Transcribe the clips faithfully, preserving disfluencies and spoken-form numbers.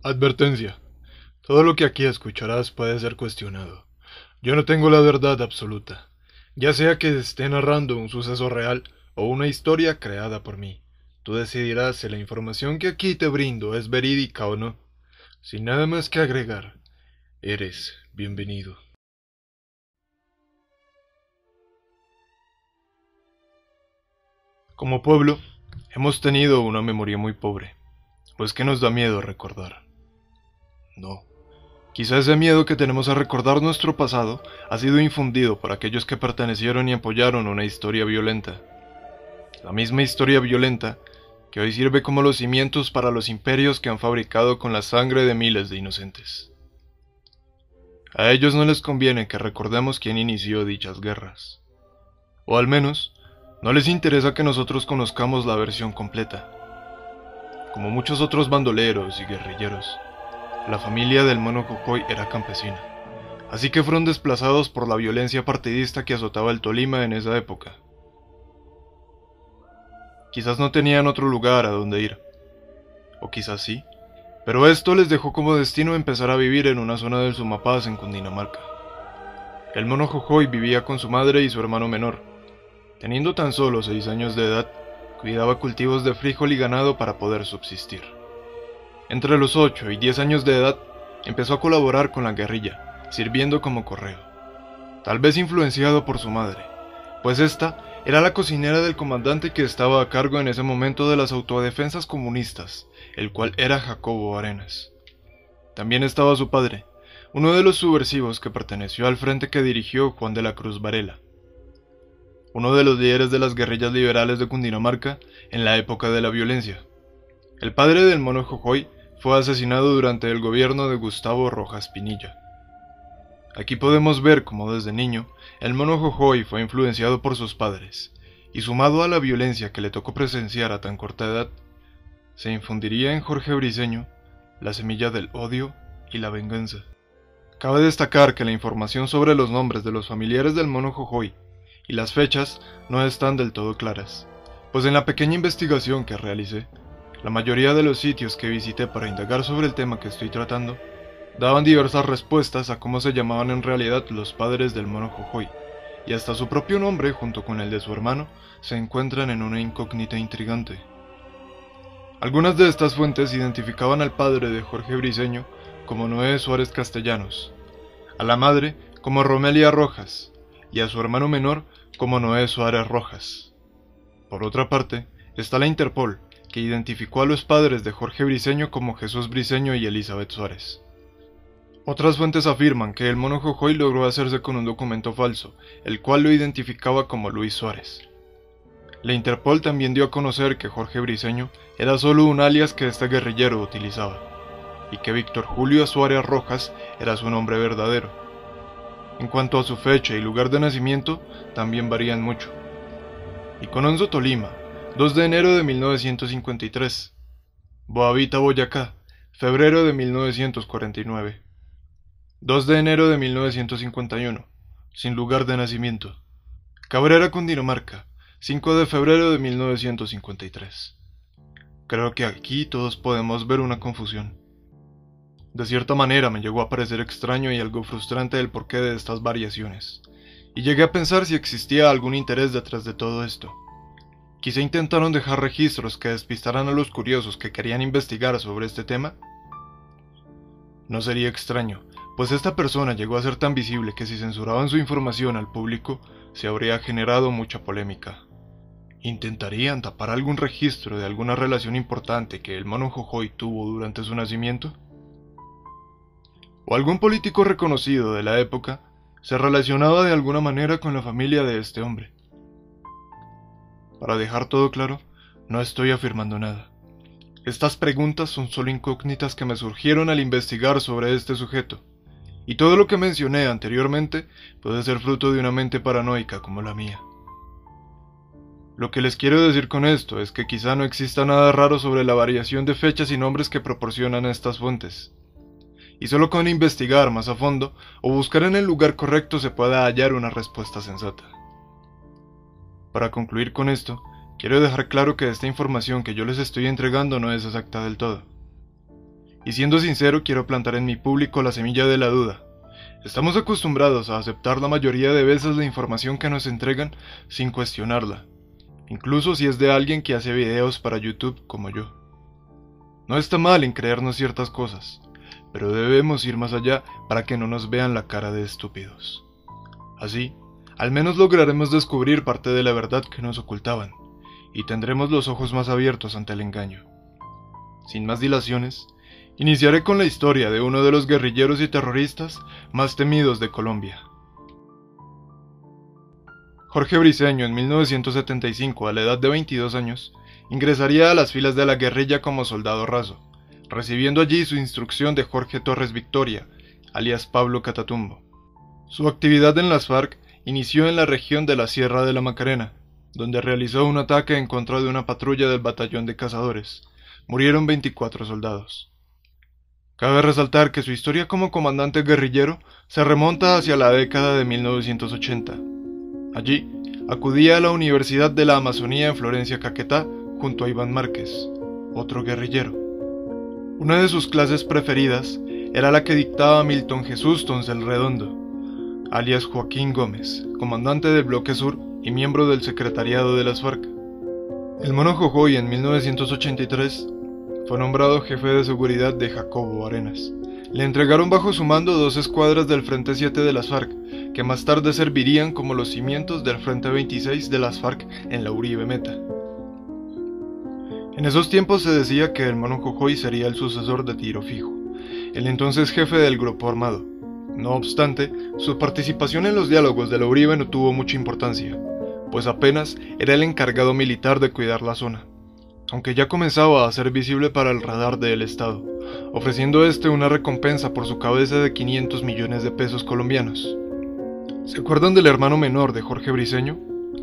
Advertencia. Todo lo que aquí escucharás puede ser cuestionado. Yo no tengo la verdad absoluta, ya sea que esté narrando un suceso real o una historia creada por mí. Tú decidirás si la información que aquí te brindo es verídica o no. Sin nada más que agregar, eres bienvenido. Como pueblo, hemos tenido una memoria muy pobre, pues que nos da miedo recordar. No. Quizá ese miedo que tenemos a recordar nuestro pasado ha sido infundido por aquellos que pertenecieron y apoyaron una historia violenta. La misma historia violenta que hoy sirve como los cimientos para los imperios que han fabricado con la sangre de miles de inocentes. A ellos no les conviene que recordemos quién inició dichas guerras. O al menos, no les interesa que nosotros conozcamos la versión completa. Como muchos otros bandoleros y guerrilleros, la familia del Mono Jojoy era campesina, así que fueron desplazados por la violencia partidista que azotaba el Tolima en esa época. Quizás no tenían otro lugar a donde ir, o quizás sí, pero esto les dejó como destino empezar a vivir en una zona del Sumapaz en Cundinamarca. El Mono Jojoy vivía con su madre y su hermano menor. Teniendo tan solo seis años de edad, cuidaba cultivos de frijol y ganado para poder subsistir. Entre los ocho y diez años de edad, empezó a colaborar con la guerrilla, sirviendo como correo. Tal vez influenciado por su madre, pues esta era la cocinera del comandante que estaba a cargo en ese momento de las autodefensas comunistas, el cual era Jacobo Arenas. También estaba su padre, uno de los subversivos que perteneció al frente que dirigió Juan de la Cruz Varela, uno de los líderes de las guerrillas liberales de Cundinamarca en la época de la violencia. El padre del Mono Jojoy fue asesinado durante el gobierno de Gustavo Rojas Pinilla. Aquí podemos ver cómo desde niño el Mono Jojoy fue influenciado por sus padres, y sumado a la violencia que le tocó presenciar a tan corta edad, se infundiría en Jorge Briceño la semilla del odio y la venganza. Cabe destacar que la información sobre los nombres de los familiares del Mono Jojoy y las fechas no están del todo claras, pues en la pequeña investigación que realicé, la mayoría de los sitios que visité para indagar sobre el tema que estoy tratando daban diversas respuestas a cómo se llamaban en realidad los padres del Mono Jojoy, y hasta su propio nombre, junto con el de su hermano, se encuentran en una incógnita intrigante. Algunas de estas fuentes identificaban al padre de Jorge Briceño como Noé Suárez Castellanos, a la madre como Romelia Rojas, y a su hermano menor como Noé Suárez Rojas. Por otra parte, está la Interpol, que identificó a los padres de Jorge Briceño como Jesús Briceño y Elizabeth Suárez. Otras fuentes afirman que el Mono Jojoy logró hacerse con un documento falso, el cual lo identificaba como Luis Suárez. La Interpol también dio a conocer que Jorge Briceño era solo un alias que este guerrillero utilizaba, y que Víctor Julio Suárez Rojas era su nombre verdadero. En cuanto a su fecha y lugar de nacimiento, también varían mucho. Icononso, Tolima, dos de enero de mil novecientos cincuenta y tres. Boavita, Boyacá, febrero de mil novecientos cuarenta y nueve. dos de enero de mil novecientos cincuenta y uno, sin lugar de nacimiento. Cabrera, Cundinamarca, cinco de febrero de mil novecientos cincuenta y tres. Creo que aquí todos podemos ver una confusión. De cierta manera me llegó a parecer extraño y algo frustrante el porqué de estas variaciones, y llegué a pensar si existía algún interés detrás de todo esto. Quizá intentaron dejar registros que despistaran a los curiosos que querían investigar sobre este tema. No sería extraño, pues esta persona llegó a ser tan visible que si censuraban su información al público, se habría generado mucha polémica. ¿Intentarían tapar algún registro de alguna relación importante que el Mono Jojoy tuvo durante su nacimiento? ¿O algún político reconocido de la época se relacionaba de alguna manera con la familia de este hombre? Para dejar todo claro, no estoy afirmando nada. Estas preguntas son solo incógnitas que me surgieron al investigar sobre este sujeto, y todo lo que mencioné anteriormente puede ser fruto de una mente paranoica como la mía. Lo que les quiero decir con esto es que quizá no exista nada raro sobre la variación de fechas y nombres que proporcionan estas fuentes, y solo con investigar más a fondo o buscar en el lugar correcto se pueda hallar una respuesta sensata. Para concluir con esto, quiero dejar claro que esta información que yo les estoy entregando no es exacta del todo. Y siendo sincero, quiero plantar en mi público la semilla de la duda. Estamos acostumbrados a aceptar la mayoría de veces la información que nos entregan sin cuestionarla, incluso si es de alguien que hace videos para YouTube como yo. No está mal en creernos ciertas cosas, pero debemos ir más allá para que no nos vean la cara de estúpidos. Así, al menos lograremos descubrir parte de la verdad que nos ocultaban, y tendremos los ojos más abiertos ante el engaño. Sin más dilaciones, iniciaré con la historia de uno de los guerrilleros y terroristas más temidos de Colombia. Jorge Briceño, en mil novecientos setenta y cinco, a la edad de veintidós años, ingresaría a las filas de la guerrilla como soldado raso, recibiendo allí su instrucción de Jorge Torres Victoria, alias Pablo Catatumbo. Su actividad en las FARC inició en la región de la Sierra de la Macarena, donde realizó un ataque en contra de una patrulla del batallón de cazadores. Murieron veinticuatro soldados. Cabe resaltar que su historia como comandante guerrillero se remonta hacia la década de mil novecientos ochenta. Allí, acudía a la Universidad de la Amazonía en Florencia, Caquetá, junto a Iván Márquez, otro guerrillero. Una de sus clases preferidas era la que dictaba Milton Jesús Toncel Redondo, alias Joaquín Gómez, comandante del Bloque Sur y miembro del secretariado de las FARC. El Mono Jojoy, en mil novecientos ochenta y tres, fue nombrado jefe de seguridad de Jacobo Arenas. Le entregaron bajo su mando dos escuadras del Frente siete de las FARC, que más tarde servirían como los cimientos del Frente veintiséis de las FARC en la Uribe Meta. En esos tiempos se decía que el Mono Jojoy sería el sucesor de Tiro Fijo, el entonces jefe del grupo armado. No obstante, su participación en los diálogos de la Uribe no tuvo mucha importancia, pues apenas era el encargado militar de cuidar la zona, aunque ya comenzaba a ser visible para el radar del Estado, ofreciendo este una recompensa por su cabeza de quinientos millones de pesos colombianos. ¿Se acuerdan del hermano menor de Jorge Briceño?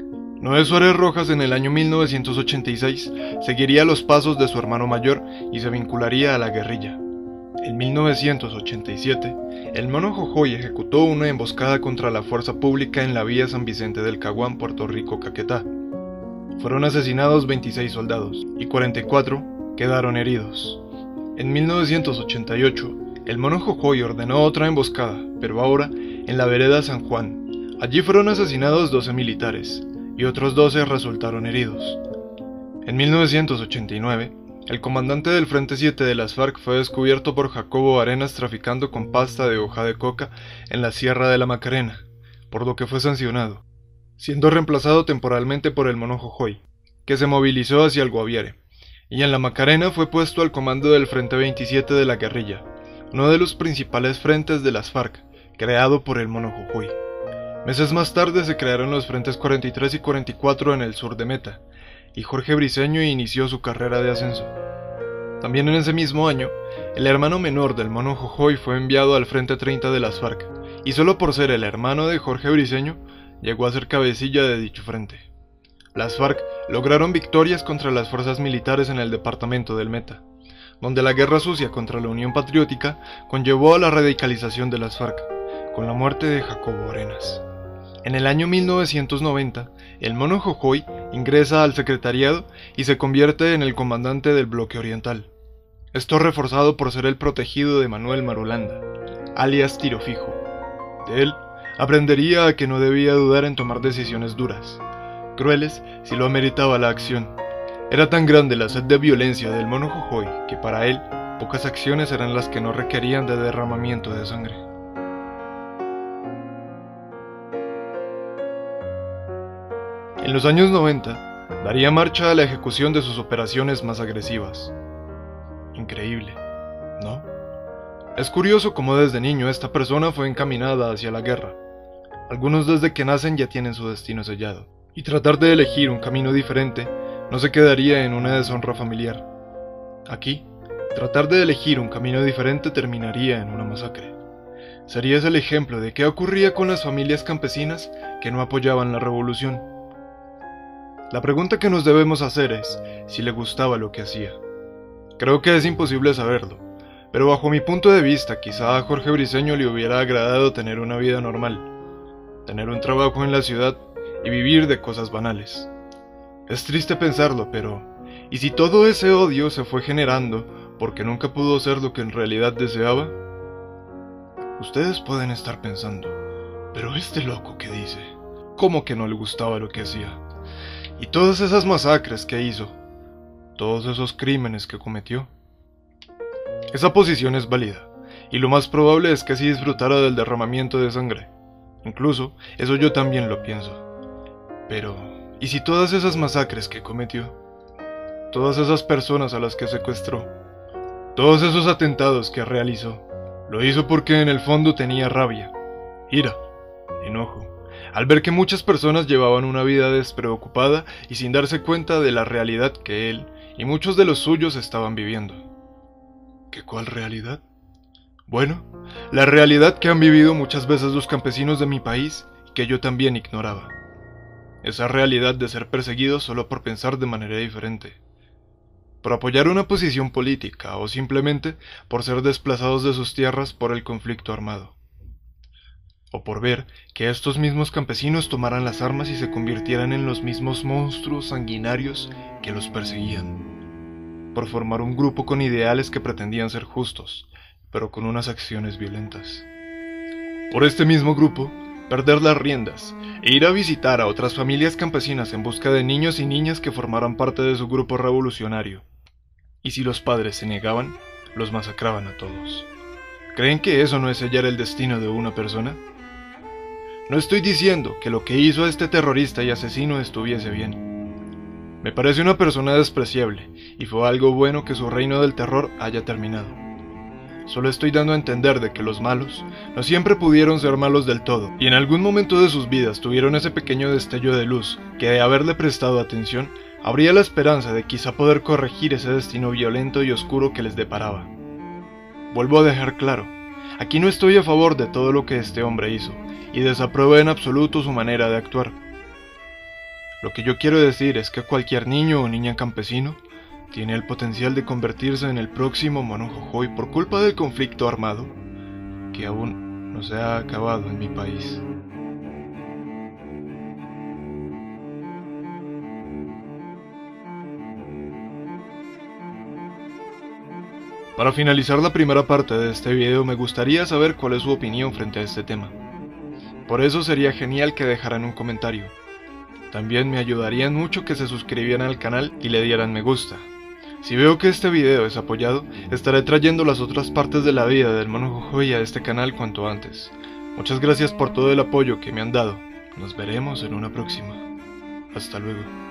Noé Suárez Rojas, en el año mil novecientos ochenta y seis, seguiría los pasos de su hermano mayor y se vincularía a la guerrilla. En mil novecientos ochenta y siete, el Mono Jojoy ejecutó una emboscada contra la fuerza pública en la vía San Vicente del Caguán, Puerto Rico, Caquetá. Fueron asesinados veintiséis soldados y cuarenta y cuatro quedaron heridos. En mil novecientos ochenta y ocho, el Mono Jojoy ordenó otra emboscada, pero ahora en la vereda San Juan. Allí fueron asesinados doce militares y otros doce resultaron heridos. En mil novecientos ochenta y nueve, el comandante del Frente siete de las FARC fue descubierto por Jacobo Arenas traficando con pasta de hoja de coca en la Sierra de la Macarena, por lo que fue sancionado, siendo reemplazado temporalmente por el Mono Jojoy, que se movilizó hacia el Guaviare, y en la Macarena fue puesto al comando del Frente veintisiete de la guerrilla, uno de los principales frentes de las FARC, creado por el Mono Jojoy. Meses más tarde se crearon los frentes cuarenta y tres y cuarenta y cuatro en el sur de Meta, y Jorge Briceño inició su carrera de ascenso. También en ese mismo año, el hermano menor del Mono Jojoy fue enviado al Frente treinta de las FARC, y solo por ser el hermano de Jorge Briceño, llegó a ser cabecilla de dicho frente. Las FARC lograron victorias contra las fuerzas militares en el departamento del Meta, donde la guerra sucia contra la Unión Patriótica conllevó a la radicalización de las FARC, con la muerte de Jacobo Arenas. En el año mil novecientos noventa, el Mono Jojoy ingresa al secretariado y se convierte en el comandante del Bloque Oriental. Esto reforzado por ser el protegido de Manuel Marulanda, alias Tiro Fijo. De él, aprendería a que no debía dudar en tomar decisiones duras, crueles si lo ameritaba la acción. Era tan grande la sed de violencia del Mono Jojoy que para él, pocas acciones eran las que no requerían de derramamiento de sangre. En los años noventa, daría marcha a la ejecución de sus operaciones más agresivas. Increíble, ¿no? Es curioso cómo desde niño esta persona fue encaminada hacia la guerra. Algunos desde que nacen ya tienen su destino sellado, y tratar de elegir un camino diferente no se quedaría en una deshonra familiar. Aquí, tratar de elegir un camino diferente terminaría en una masacre. Sería ese el ejemplo de qué ocurría con las familias campesinas que no apoyaban la revolución. La pregunta que nos debemos hacer es si le gustaba lo que hacía. Creo que es imposible saberlo, pero bajo mi punto de vista quizá a Jorge Briceño le hubiera agradado tener una vida normal, tener un trabajo en la ciudad y vivir de cosas banales. Es triste pensarlo, pero ¿y si todo ese odio se fue generando porque nunca pudo ser lo que en realidad deseaba? Ustedes pueden estar pensando, pero este loco que dice, ¿cómo que no le gustaba lo que hacía? Y todas esas masacres que hizo, todos esos crímenes que cometió. Esa posición es válida, y lo más probable es que sí disfrutara del derramamiento de sangre. Incluso, eso yo también lo pienso. Pero, ¿y si todas esas masacres que cometió? Todas esas personas a las que secuestró, todos esos atentados que realizó, lo hizo porque en el fondo tenía rabia, ira, enojo, al ver que muchas personas llevaban una vida despreocupada y sin darse cuenta de la realidad que él y muchos de los suyos estaban viviendo. ¿Qué cuál realidad? Bueno, la realidad que han vivido muchas veces los campesinos de mi país y que yo también ignoraba. Esa realidad de ser perseguidos solo por pensar de manera diferente, por apoyar una posición política o simplemente por ser desplazados de sus tierras por el conflicto armado. O por ver que estos mismos campesinos tomaran las armas y se convirtieran en los mismos monstruos sanguinarios que los perseguían, por formar un grupo con ideales que pretendían ser justos, pero con unas acciones violentas. Por este mismo grupo, perder las riendas e ir a visitar a otras familias campesinas en busca de niños y niñas que formaran parte de su grupo revolucionario. Y si los padres se negaban, los masacraban a todos. ¿Creen que eso no es sellar el destino de una persona? No estoy diciendo que lo que hizo este terrorista y asesino estuviese bien. Me parece una persona despreciable, y fue algo bueno que su reino del terror haya terminado. Solo estoy dando a entender de que los malos no siempre pudieron ser malos del todo, y en algún momento de sus vidas tuvieron ese pequeño destello de luz que, de haberle prestado atención, habría la esperanza de quizá poder corregir ese destino violento y oscuro que les deparaba. Vuelvo a dejar claro, aquí no estoy a favor de todo lo que este hombre hizo, y desapruebo en absoluto su manera de actuar. Lo que yo quiero decir es que cualquier niño o niña campesino tiene el potencial de convertirse en el próximo Mono Jojoy por culpa del conflicto armado que aún no se ha acabado en mi país. Para finalizar la primera parte de este video, me gustaría saber cuál es su opinión frente a este tema. Por eso sería genial que dejaran un comentario. También me ayudarían mucho que se suscribieran al canal y le dieran me gusta. Si veo que este video es apoyado, estaré trayendo las otras partes de la vida del Mono Jojoy a este canal cuanto antes. Muchas gracias por todo el apoyo que me han dado. Nos veremos en una próxima. Hasta luego.